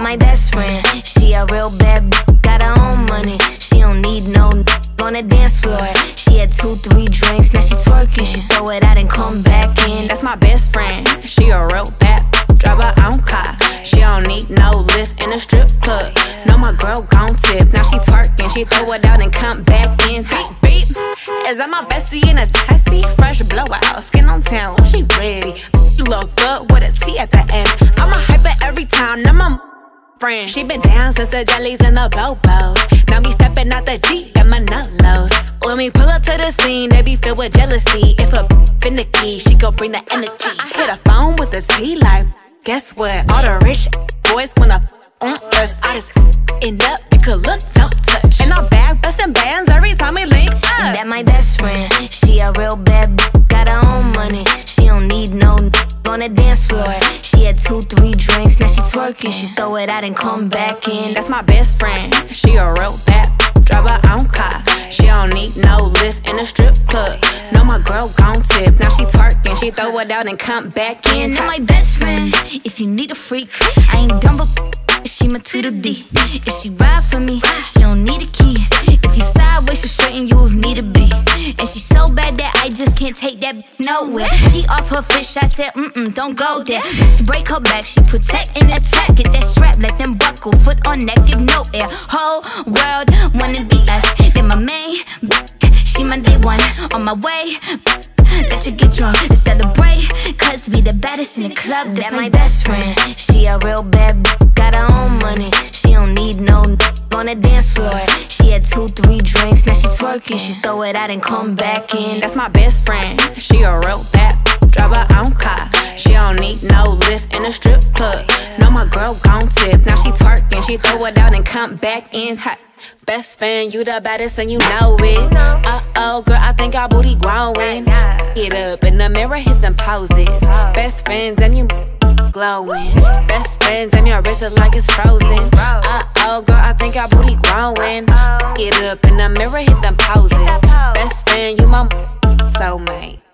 my best friend. She a real bad got her own money. She don't need no on the dance floor. She had 2-3 drinks, now she twerking. She throw it out and come back in. That's my best friend. She a real bad drive her own car. She don't need no lift in a strip club. No, my girl gon' tip. Now she twerking, she throw it out and come back in. Beep, beep. Is that my bestie in a tessie? Fresh blowout, skin on town, she ready. Look good with a T at the end. I'm a hyper every time, now my friend. She been down since the jellies and the bobos. Now me stepping out the Jeep, got my nullos. When we pull up to the scene, they be filled with jealousy. If a finicky, she gon' bring the energy. I hit a phone with the T like, guess what? All the rich boys wanna on us. I just end up, you could look, don't touch. And I'm back bustin' bands every time we link up. That my best friend. She a real bad got her own money. She don't need no on the dance floor. She had 2-3 drinks, now she twerking. She throw it out and come back in. That's my best friend. She a real bad drive her own car. She don't need no lift in a strip club. No, my girl gon' tip. Now she twerking, she throw it out and come back in. That my best friend. If you need a freak, I ain't dumb but she my Tweedledee. If she ride for me, she don't need a key. If you sideways, she straighten you if need to be. And she so bad that I just can't take that nowhere. She off her fish, I said, don't go there. Break her back, she protect and attack. Get that strap, let them buckle, foot on neck, give no air. Whole world wanna be us. Then my main, she my day one. On my way, let you get drunk and celebrate. Cause we the baddest in the club, that's my best friend. She a real bad got her own money. She don't need no on the dance floor. She had 2-3 drinks, now she twerking. She throw it out and come back in. That's my best friend. She a real bad drive her own car. She don't need no lift in a strip club. No, my girl gon' tip. Now she twerking, she throw it out and come back in hot. Best friend, you the baddest and you know it. Uh-oh, girl, I think our booty growing. Get up in the mirror, hit them poses. Best friends and you glowing. Best friends and your wrist is like it's frozen. Uh-oh, girl, I think our booty growing. Get up in the mirror, hit them poses. Best friend, you my soulmate.